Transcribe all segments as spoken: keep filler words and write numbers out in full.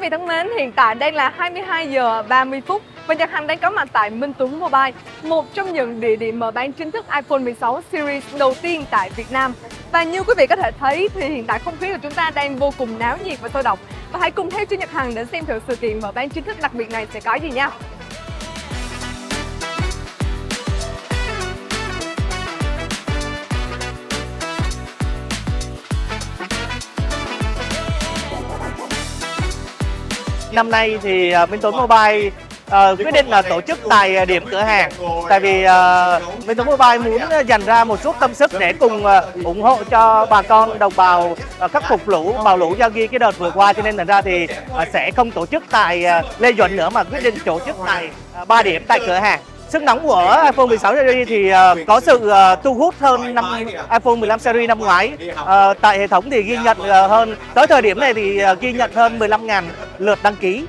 vị thân mến, hiện tại đang là hai mươi hai giờ ba mươi phút và Nhật Hằng đang có mặt tại Minh Tuấn Mobile, một trong những địa điểm mở bán chính thức iPhone mười sáu Series đầu tiên tại Việt Nam. Và như quý vị có thể thấy thì hiện tại không khí của chúng ta đang vô cùng náo nhiệt và sôi động. Và hãy cùng theo Chu Nhật Hằng để xem thử sự kiện mở bán chính thức đặc biệt này sẽ có gì nha. Năm nay thì uh, Minh Tuấn Mobile uh, quyết định là tổ chức tại điểm cửa hàng. Tại vì uh, Minh Tuấn Mobile muốn dành ra một chút tâm sức để cùng uh, ủng hộ cho bà con đồng bào uh, khắc phục lũ, bão lũ do ghi cái đợt vừa qua, cho nên thành ra thì uh, sẽ không tổ chức tại uh, Lê Duẩn nữa mà quyết định tổ chức tại uh, ba điểm tại cửa hàng. Sức nóng của iPhone mười sáu series thì uh, có sự uh, thu hút hơn năm iPhone mười lăm series năm ngoái. Uh, tại hệ thống thì ghi nhận uh, hơn, tới thời điểm này thì uh, ghi nhận hơn mười lăm nghìn lượt đăng ký.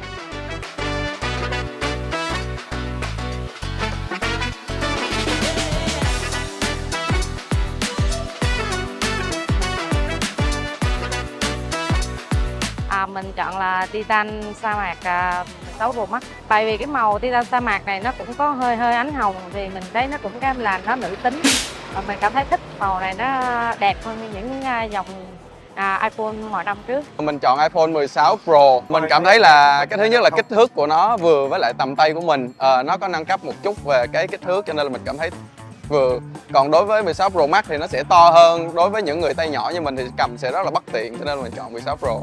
À, mình chọn là Titan sa mạc uh, sáu Pro Max. Tại vì cái màu Titan sa mạc này nó cũng có hơi hơi ánh hồng thì mình thấy nó cũng cái là nó nữ tính. Và mình cảm thấy thích màu này, nó đẹp hơn những uh, dòng uh, iPhone mọi năm trước. Mình chọn iPhone mười sáu Pro. Mình cảm thấy là cái thứ nhất là kích thước của nó vừa với lại tầm tay của mình. À, nó có nâng cấp một chút về cái kích thước cho nên là mình cảm thấy vừa. Còn đối với mười sáu Pro Max thì nó sẽ to hơn. Đối với những người tay nhỏ như mình thì cầm sẽ rất là bất tiện, cho nên là mình chọn mười sáu Pro.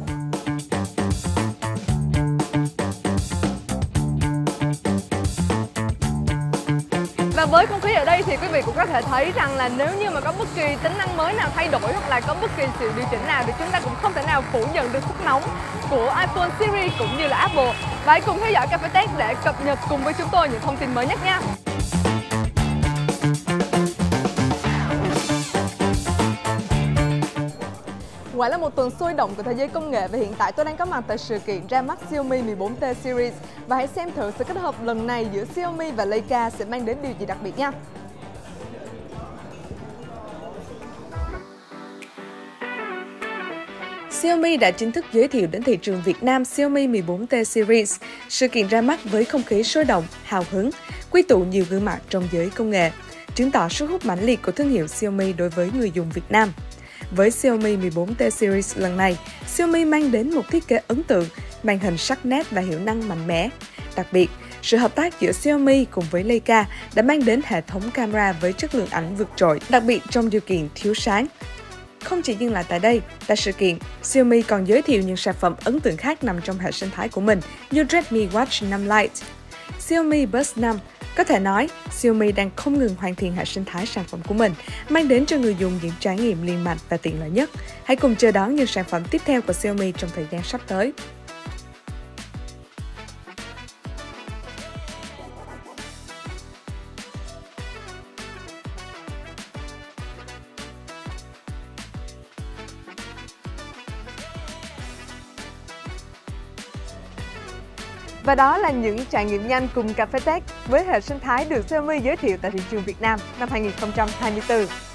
Và với không khí ở đây thì quý vị cũng có thể thấy rằng là nếu như mà có bất kỳ tính năng mới nào thay đổi hoặc là có bất kỳ sự điều chỉnh nào thì chúng ta cũng không thể nào phủ nhận được sức nóng của iPhone Series cũng như là Apple. Và hãy cùng theo dõi Cafe Tech để cập nhật cùng với chúng tôi những thông tin mới nhất nha. Ngoài là một tuần sôi động của thế giới công nghệ và hiện tại tôi đang có mặt tại sự kiện ra mắt Xiaomi mười bốn T Series và hãy xem thử sự kết hợp lần này giữa Xiaomi và Leica sẽ mang đến điều gì đặc biệt nha. Xiaomi đã chính thức giới thiệu đến thị trường Việt Nam Xiaomi mười bốn T Series. Sự kiện ra mắt với không khí sôi động, hào hứng, quy tụ nhiều gương mặt trong giới công nghệ, chứng tỏ sức hút mãnh liệt của thương hiệu Xiaomi đối với người dùng Việt Nam. Với Xiaomi mười bốn T Series lần này, Xiaomi mang đến một thiết kế ấn tượng, màn hình sắc nét và hiệu năng mạnh mẽ. Đặc biệt, sự hợp tác giữa Xiaomi cùng với Leica đã mang đến hệ thống camera với chất lượng ảnh vượt trội, đặc biệt trong điều kiện thiếu sáng. Không chỉ dừng lại tại đây, tại sự kiện, Xiaomi còn giới thiệu những sản phẩm ấn tượng khác nằm trong hệ sinh thái của mình như Redmi Watch năm Lite, Xiaomi Buds năm. Có thể nói, Xiaomi đang không ngừng hoàn thiện hệ sinh thái sản phẩm của mình, mang đến cho người dùng những trải nghiệm liền mạch và tiện lợi nhất. Hãy cùng chờ đón những sản phẩm tiếp theo của Xiaomi trong thời gian sắp tới. Và đó là những trải nghiệm nhanh cùng Cafe Tech với hệ sinh thái được Xiaomi giới thiệu tại thị trường Việt Nam năm hai nghìn không trăm hai mươi tư.